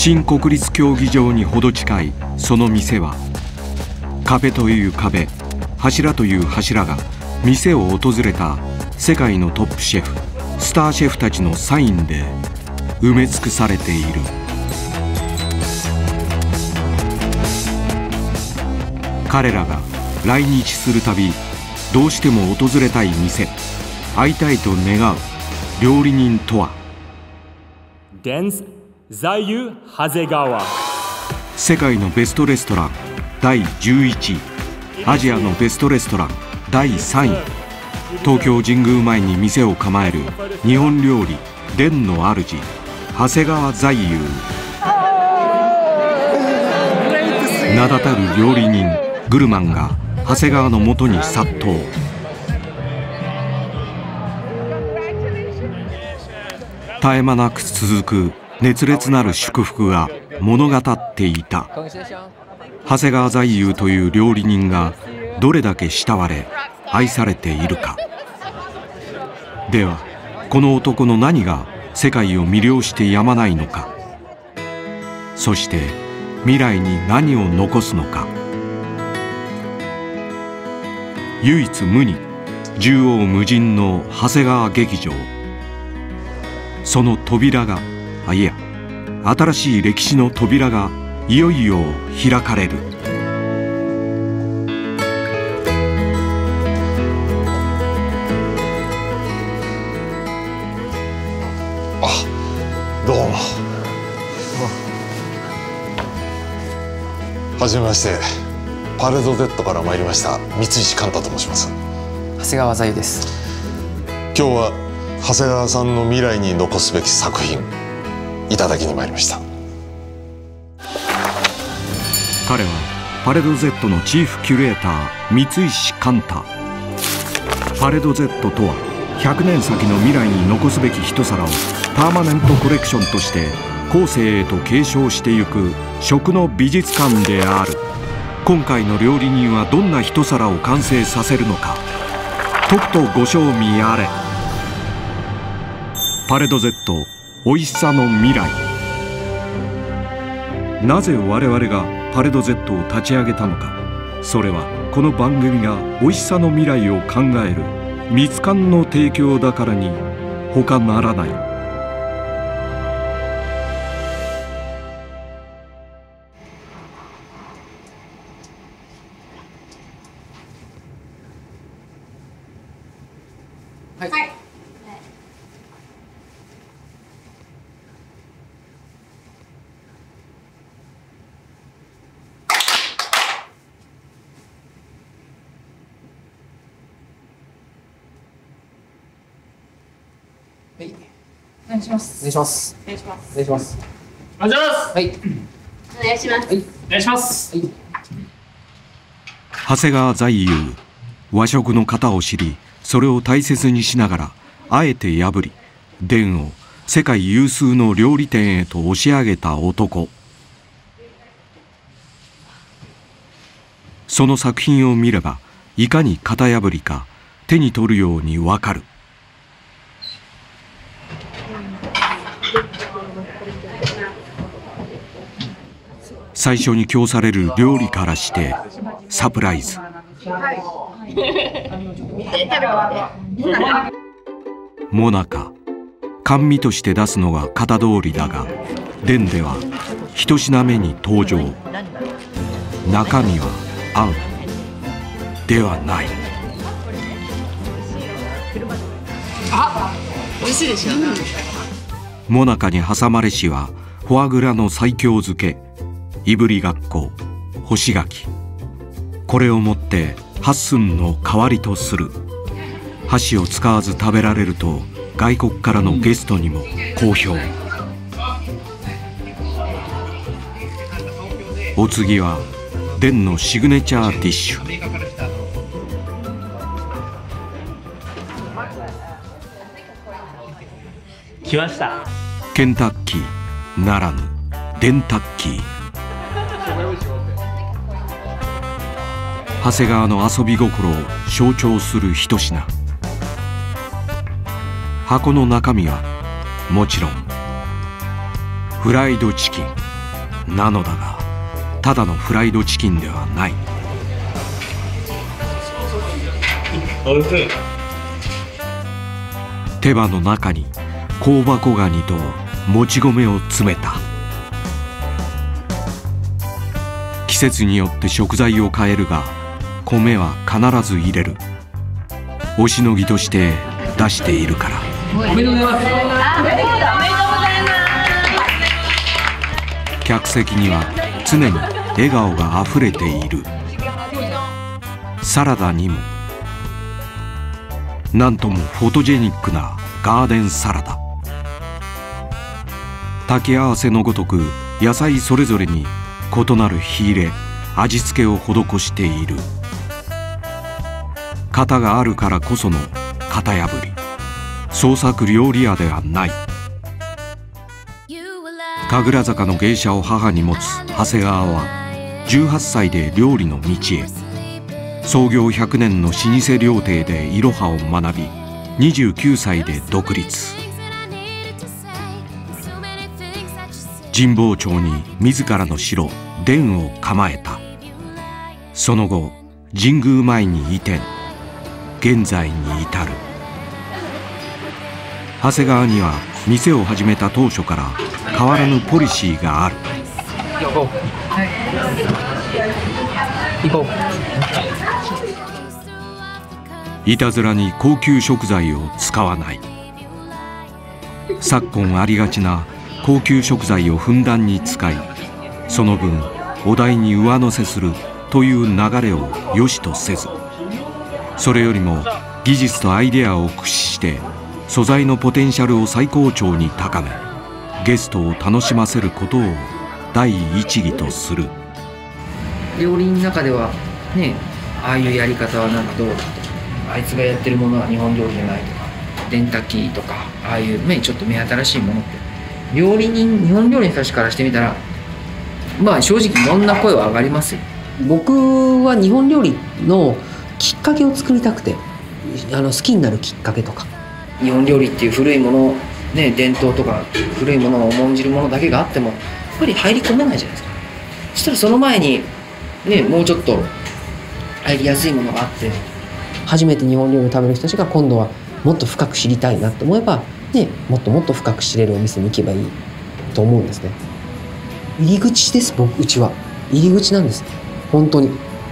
新国立競技場にほど近いその店は、壁という壁、柱という柱が店を訪れた世界のトップシェフ、スターシェフたちのサインで埋め尽くされている。彼らが来日するたびどうしても訪れたい店、会いたいと願う料理人とは。 デンズ・ザイユ・ハゼガワ。 世界のベストレストラン第11位、アジアのベストレストラン第3位、東京神宮前に店を構える日本料理デンの主、長谷川在友。名だたる料理人グルマンが長谷川のもとに殺到。絶え間なく続く熱烈なる祝福が物語っていた。長谷川在友という料理人がどれだけ慕われ愛されているか。ではこの男の何が世界を魅了してやまないのか。そして未来に何を残すのか。唯一無二、縦横無尽の長谷川劇場。その扉が、いや、新しい歴史の扉がいよいよ開かれる。 あ、どうも。はじめまして。パレド Z から参りました三石寛太と申します。 長谷川在友です。 今日は長谷川さんの未来に残すべき作品いただきに参りました。 彼はパレド Z のチーフキュレーター三石寛太。パレド Z とは100年先の未来に残すべき一皿をパーマネントコレクションとして後世へと継承してゆく食の美術館である。今回の料理人はどんな一皿を完成させるのか、とくとご賞味あれ。パレド Z おいしさの未来。なぜ我々がパレド Z を立ち上げたのか。それはこの番組がおいしさの未来を考えるミツカンの提供だからに他ならない。 はい。はい。 お願いします。 お願いします。 お願いします。 お願いします。 お願いします。 はい。 お願いします。 はい。 お願いします。 はい。 長谷川在友、和食の型を知り、それを大切にしながらあえて破り、デンを世界有数の料理店へと押し上げた男。その作品を見ればいかに型破りか手に取るようにわかる。最初に供される料理からしてサプライズ。もなか甘味として出すのが型通りだが、デンでは一品目に登場。中身はあんではない。 あ、美味しいでしょ。 もなかに挟まれしはフォアグラの西京漬け、いぶりがっこ、干し柿。これをもってハッスンの代わりとする。箸を使わず食べられると外国からのゲストにも好評。お次はデンのシグネチャーディッシュ。 来ました。 ケンタッキーならぬデンタッキー。長谷川の遊び心を象徴する一品。箱の中身はもちろんフライドチキン。 なのだが、ただのフライドチキンではない。手羽の中に香箱ガニともち米を詰めた。季節によって食材を変えるが、米は必ず入れる。おしのぎとして出しているから。 おめでとうございます。 客席には常に笑顔があふれている。サラダにもなんともフォトジェニックなガーデンサラダ。炊き合わせのごとく野菜それぞれに異なる火入れ味付けを施している。型があるからこその型破り。創作料理屋ではない。神楽坂の芸者を母に持つ長谷川は18歳で料理の道へ。創業100年の老舗料亭でいろはを学び、29歳で独立。神保町に自らの城殿を構えた。その後神宮前に移転、現在に至る。長谷川には店を始めた当初から変わらぬポリシーがある。 行こう。 いたずらに高級食材を使わない。昨今ありがちな高級食材をふんだんに使い、その分お題に上乗せするという流れを良しとせず、それよりも技術とアイデアを駆使して素材のポテンシャルを最高潮に高め、ゲストを楽しませることを第一義とする。 料理の中ではね、ああいうやり方はなんかどうだとか、あいつがやってるものは日本料理じゃないとか、電炊きとか、ああいうちょっと目新しいものって日本料理の人たちからしてみたら、まあ正直いろんな声は上がりますよ。僕は日本料理のきっかけを作りたくて、好きになるきっかけとか、日本料理っていう古いもの、ね、伝統とか古いものを重んじるものだけがあってもやっぱり入り込めないじゃないですか。そしたらその前にね、もうちょっと入りやすいものがあって、初めて日本料理を食べる人たちが今度はもっと深く知りたいなと思えば、ね、もっともっと深く知れるお店に行けばいいと思うんですね。入り口です。うちは入り口なんです、本当に。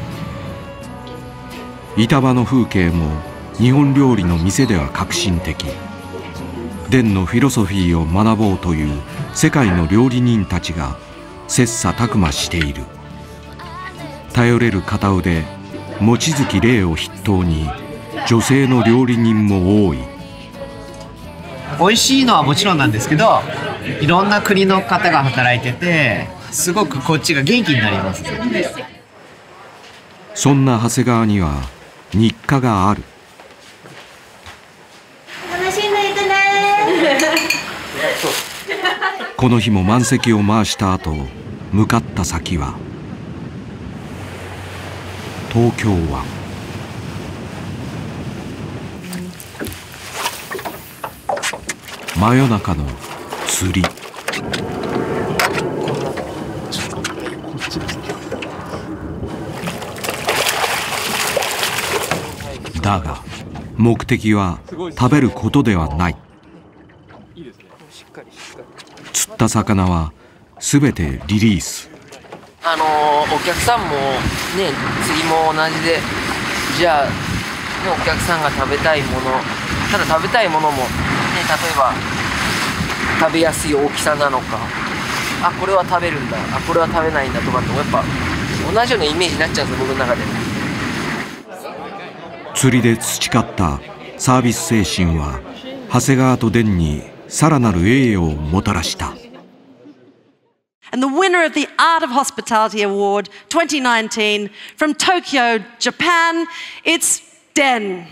板場の風景も日本料理の店では革新的。伝のフィロソフィーを学ぼうという世界の料理人たちが切磋琢磨している。頼れる片腕望月玲を筆頭に女性の料理人も多い。 美味しいのはもちろんなんですけど、いろんな国の方が働いてて、すごくこっちが元気になります。 そんな長谷川には日課がある。 楽しんでいくね。 この日も満席を回した後、向かった先は東京湾。真夜中の釣り。だが目的は食べることではない。釣った魚は全てリリース。 お客さんもね、次も同じで、じゃあ、ね、お客さんが食べたいもの、ただ食べたいものも、ね、例えば食べやすい大きさなのか、あ、これは食べるんだ、あ、これは食べないんだとかってもやっぱ同じようなイメージになっちゃうんですよ、僕の中で。 釣りで培ったサービス精神は長谷川と伝にさらなる栄誉をもたらした。 And the winner of the Art of Hospitality Award 2019 from Tokyo, Japan, it's Den.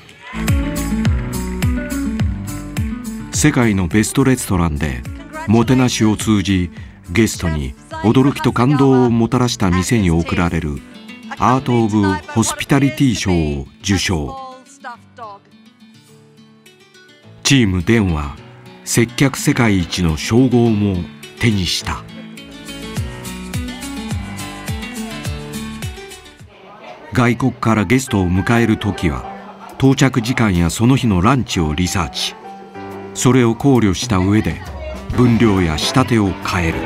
世界のベストレストランでもてなしを通じゲストに驚きと感動をもたらした店に贈られるアート・オブ・ホスピタリティ賞を受賞。チームDenは接客世界一の称号も手にした。 外国からゲストを迎える時は到着時間やその日のランチをリサーチ。それを考慮した上で分量や仕立てを変える。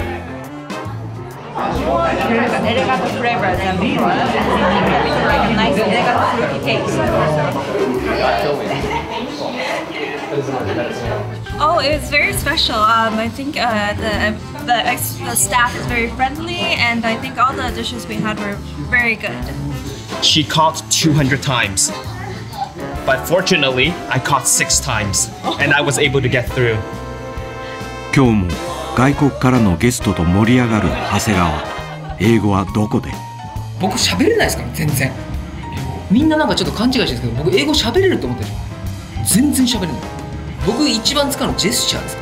Oh, it was very special. I think the staff is very friendly, and I think all the dishes we had were very good. She caught 200 times. But fortunately, I caught 6 times, and I was able to get through. 今日も外国からのゲストと盛り上がる長谷川。英語はどこで？ 僕喋れないですから全然。みんななんかちょっと勘違いしてるんですけど、僕英語喋れると思ってる。全然喋れない。僕一番使うのジェスチャーですから。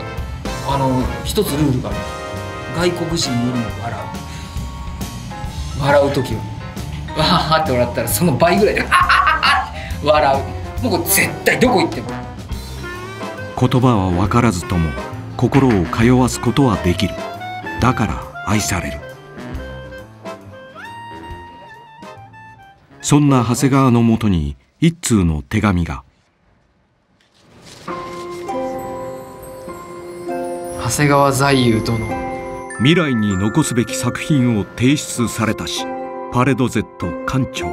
一つルールがある。外国人よりも笑う時はわははって笑ったらその倍ぐらいではははって笑う。もう絶対どこ行っても。 言葉は分からずとも心を通わすことはできる。だから愛される。そんな長谷川のもとに一通の手紙が。 長谷川在友殿、 未来に残すべき作品を提出されたし、パレド Z 館長。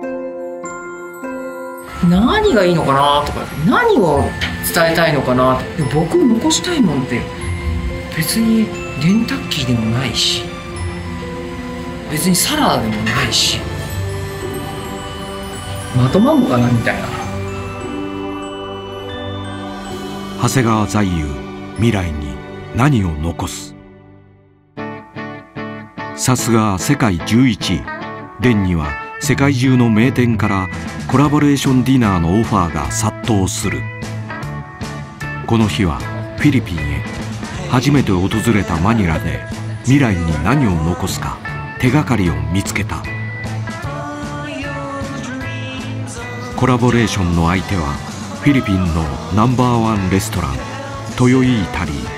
何がいいのかなとか、何を伝えたいのかな。僕残したいもんって別にレンタッキーでもないし、別にサラダでもないし、まとまんのかなみたいな。 長谷川在友、未来に何を残す。さすが世界11位。デンには世界中の名店からコラボレーションディナーのオファーが殺到する。この日はフィリピンへ。初めて訪れたマニラで未来に何を残すか手がかりを見つけた。コラボレーションの相手はフィリピンのナンバー1レストラントヨイイタリー。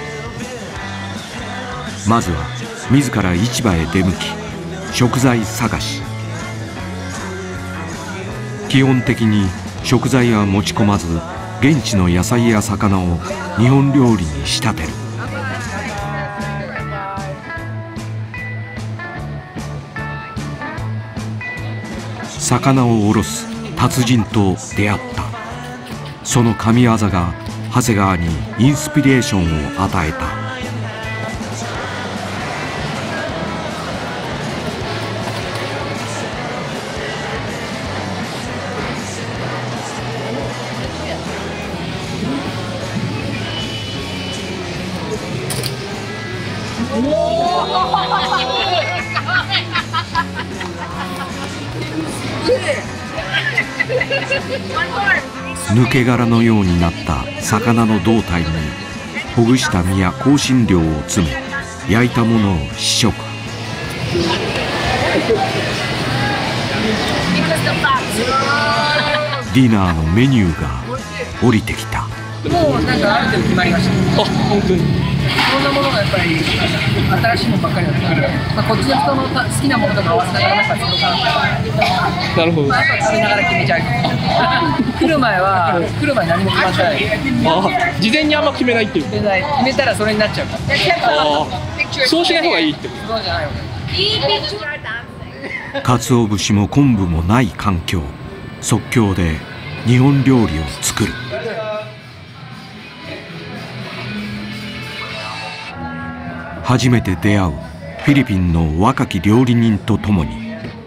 まずは自ら市場へ出向き食材探し。基本的に食材は持ち込まず現地の野菜や魚を日本料理に仕立てる。魚をおろす達人と出会った。その神業が長谷川にインスピレーションを与えた。抜け殻のようになった魚の胴体にほぐした身や香辛料を詰め焼いたものを試食。ディナーのメニューが降りてきた。 もうなんかある程度決まりました。あ、本当に。いろんなものがやっぱり新しいものばっかりだったので、こっちの人の好きなものとか合わせながらなんか作ろうかな。なるほど。あとは食べながら決めちゃう。来る前何も決まってない。 あ、事前にあんま決めないっていう。 決めたらそれになっちゃうから。 そうしない方がいいってこと。 そうじゃないよね。 鰹節も昆布もない環境。即興で日本料理を作る。初めて出会うフィリピンの若き料理人と共に。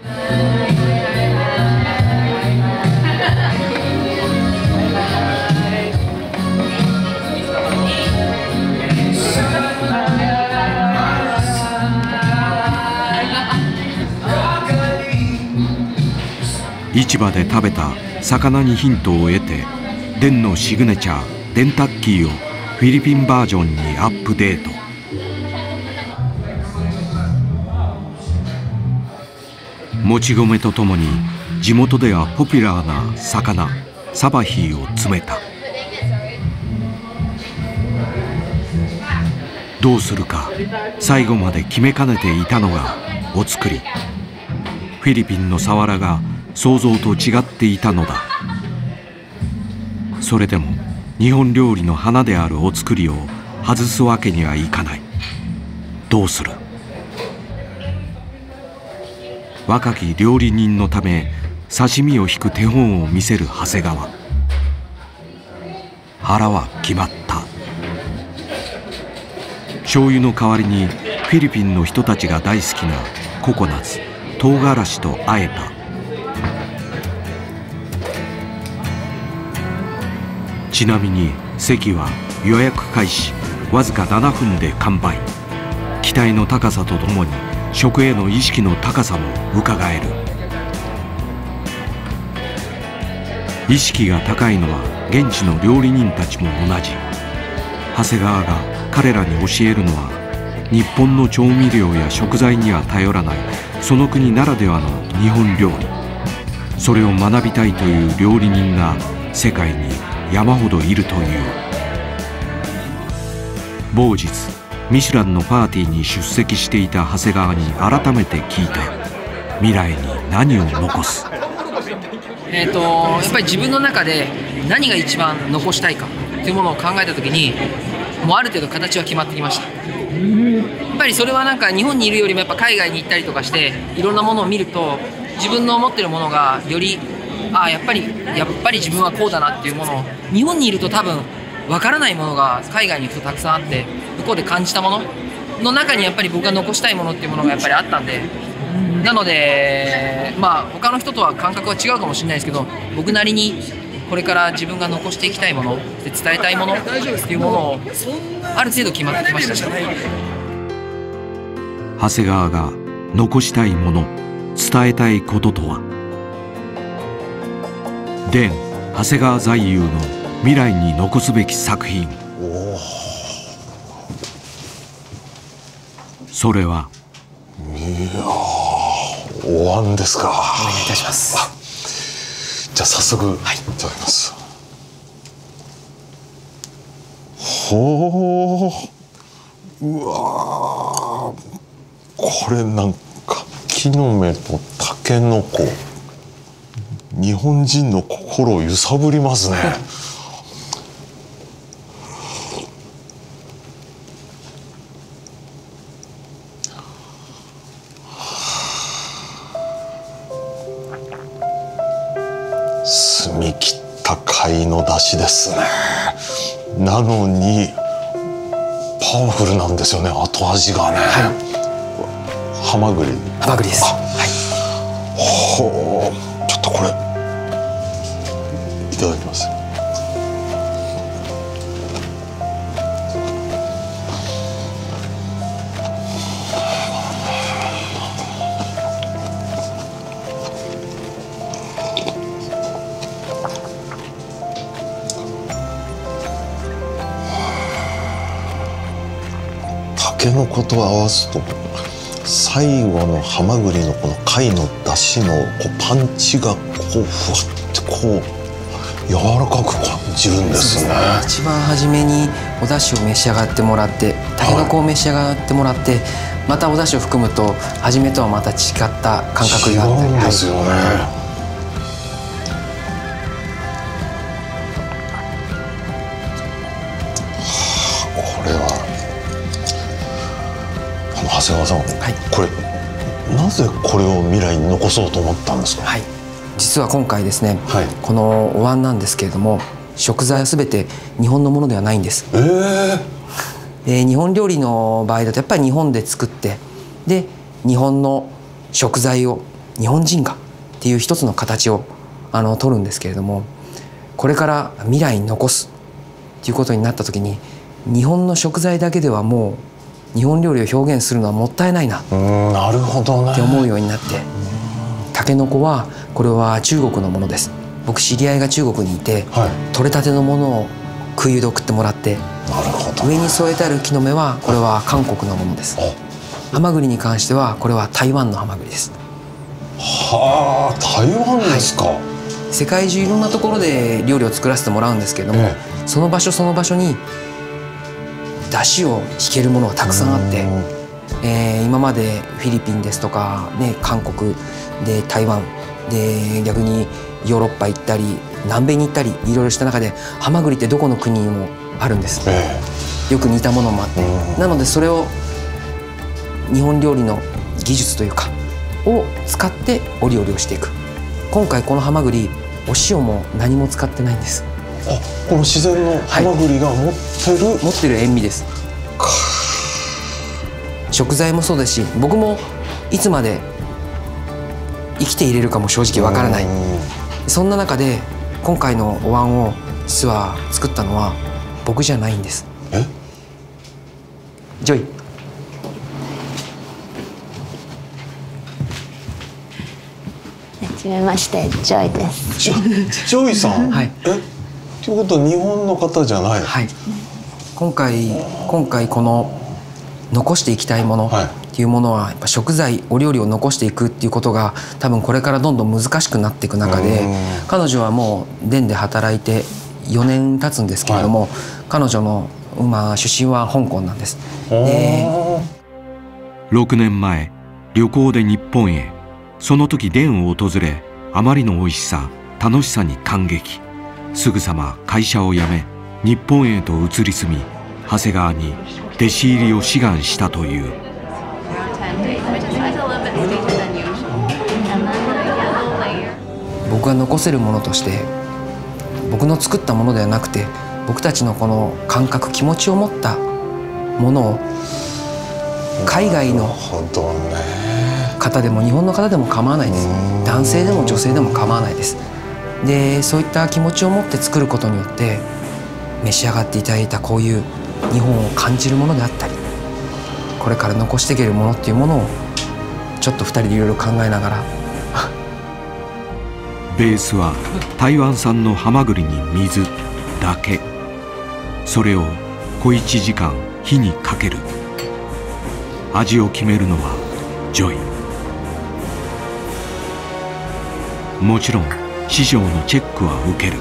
市場で食べた魚にヒントを得てデンのシグネチャーデンタッキーをフィリピンバージョンにアップデート。もち米とともに地元ではポピュラーな魚サバヒーを詰めた。どうするか最後まで決めかねていたのがお造り。フィリピンのサワラが想像と違っていたのだ。それでも日本料理の花であるお造りを外すわけにはいかない。どうする。若き料理人のため刺身を引く手本を見せる長谷川。腹は決まった。醤油の代わりにフィリピンの人たちが大好きなココナッツ、唐辛子とあえた。ちなみに席は予約開始わずか7分で完売。期待の高さとともに食への意識の高さもうかがえる。意識が高いのは現地の料理人たちも同じ。長谷川が彼らに教えるのは、日本の調味料や食材には頼らないその国ならではの日本料理。それを学びたいという料理人が世界に山ほどいるという。某日ミシュランのパーティーに出席していた長谷川に改めて聞いた。未来に何を残す。 やっぱり自分の中で何が一番残したいかというものを考えた時に、もうある程度形は決まってきました。やっぱりそれはなんか日本にいるよりもやっぱ海外に行ったりとかしていろんなものを見ると、自分の思ってるものがよりやっぱり自分はこうだなっていうものを、日本にいると多分わからないものが海外に行くとたくさんあって、向こうで感じたものの中にやっぱり僕が残したいものっていうものがやっぱりあったんで、なので他の人とは感覚は違うかもしれないですけど、僕なりにこれから自分が残していきたいもので伝えたいものっていうものをある程度決まってきましたし、 長谷川が残したいもの、伝えたいこととは。伝長谷川在遊の未来に残すべき作品。それは。 いやお椀ですか。 お願いいたします。 じゃあ早速、いただきます。ほう、うわー、これなんか木の芽とタケノコ、日本人の心を揺さぶりますね。澄み切った貝の出汁ですね。なのにパワフルなんですよね、後味がね。ハマグリです。 ほう、ちょっとこれいただきます。タケノコと合わすと最後のハマグリのこの貝の出汁のパンチがこうふわってこう柔らかく感じるんですね。 一番初めにお出汁を召し上がってもらって、タケノコを召し上がってもらって、またお出汁を含むと初めとはまた違った感覚があったり。 違うんですよね。これは長谷川さん、これなぜこれを未来に残そうと思ったんですか。 実は今回ですね、このお椀なんですけれども、食材は全て日本のものではないんです。日本料理の場合だとやっぱり日本で作って、で日本の食材を日本人がっていう一つの形を取るんですけれども、これから未来に残すっていうことになった時に、日本の食材だけではもう日本料理を表現するのはもったいないなって思うようになって、タケノコはこれは中国のものです。僕知り合いが中国にいて、取れたてのものを空輸で送ってもらって、上に添えてある木の芽はこれは韓国のものです。ハマグリに関してはこれは台湾のハマグリです。 はあ、台湾ですか。 世界中いろんなところで料理を作らせてもらうんですけれども、その場所その場所に出汁を引けるものがたくさんあって、今までフィリピンですとか、韓国で台湾で逆にヨーロッパ行ったり南米に行ったりいろいろした中でハマグリってどこの国にもあるんです、よく似たものもあって、なのでそれを日本料理の技術というかを使ってお料理をしていく。今回このハマグリお塩も何も使ってないんです。 あ、この自然のハマグリが持ってる塩味です。食材もそうですし、僕もいつまで生きていれるかも正直わからない。そんな中で今回のお椀を実は作ったのは僕じゃないんです。ジョイ。 はじめまして、ジョイです。 ジョイさん。はい。ということは日本の方じゃない。 はい。今回この残していきたいものっていうものはやっぱ食材お料理を残していくっていうことが多分これからどんどん難しくなっていく中で、彼女はもうデンで働いて4年経つんですけれども、彼女の出身は香港なんです。 6年前旅行で日本へ。その時デンを訪れ、あまりの美味しさ楽しさに感激。すぐさま会社を辞め日本へと移り住み、長谷川に弟子入りを志願したという。 僕が残せるものとして僕の作ったものではなくて、僕たちのこの感覚気持ちを持ったものを海外の方でも日本の方でも構わないです。男性でも女性でも構わないです。でそういった気持ちを持って作ることによって召し上がっていただいたこういう日本を感じるものであったり、これから残していけるものっていうものをちょっと2人でいろいろ考えながらベースは台湾産のハマグリに水だけ。それを小1時間火にかける。味を決めるのはジョイ。もちろん師匠のチェックは受ける。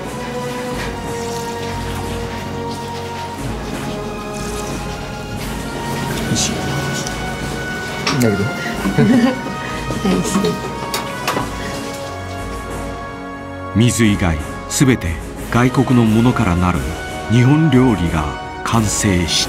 だけど水以外すべて外国のものからなる日本料理が完成した。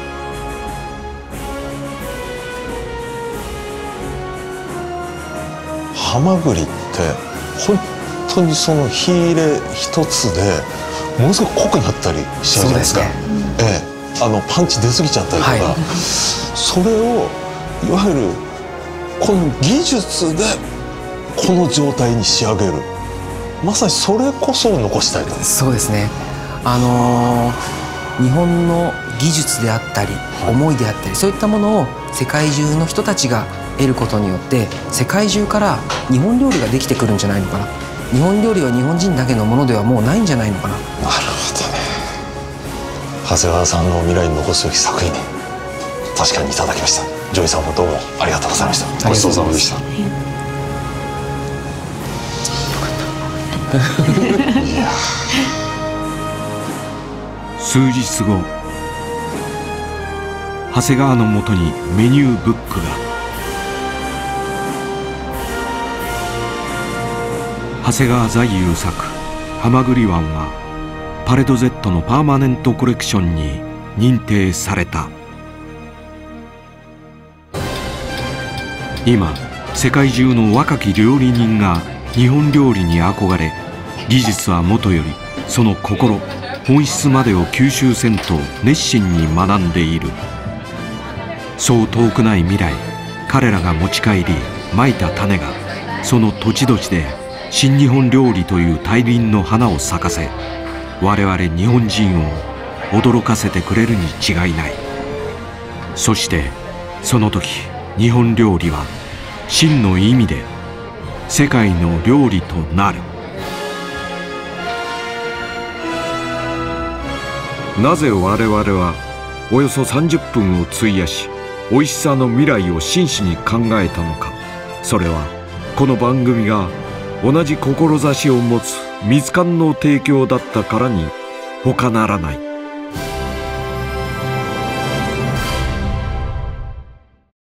ハマグリって本当にその火入れ一つでものすごく濃くなったりしちゃうじゃないですか。パンチ出過ぎちゃったりとか、それをいわゆるこの技術でこの状態に仕上げる、まさにそれこそを残したいと。 そうですね。日本の技術であったり思いであったり、そういったものを世界中の人たちが得ることによって世界中から日本料理ができてくるんじゃないのかな。日本料理は日本人だけのものではもうないんじゃないのかな。 なるほどね。長谷川さんの未来に残すべき作品に確かにいただきました。ジョイさんもどうもありがとうございました。ごちそうさまでした。いや数日後、長谷川のもとにメニューブックが。長谷川在優作「ハマグリ湾」はパレド Z のパーマネントコレクションに認定された。今世界中の若き料理人が日本料理に憧れ、技術はもとよりその心本質までを吸収せんと熱心に学んでいる。そう遠くない未来、彼らが持ち帰りまいた種がその土地土地で新日本料理という大輪の花を咲かせ、我々日本人を驚かせてくれるに違いない。そしてその時日本料理は真の意味で世界の料理となる。なぜ我々はおよそ30分を費やし美味しさの未来を真摯に考えたのか。それはこの番組が同じ志を持つミツカンの提供だったからに他ならない。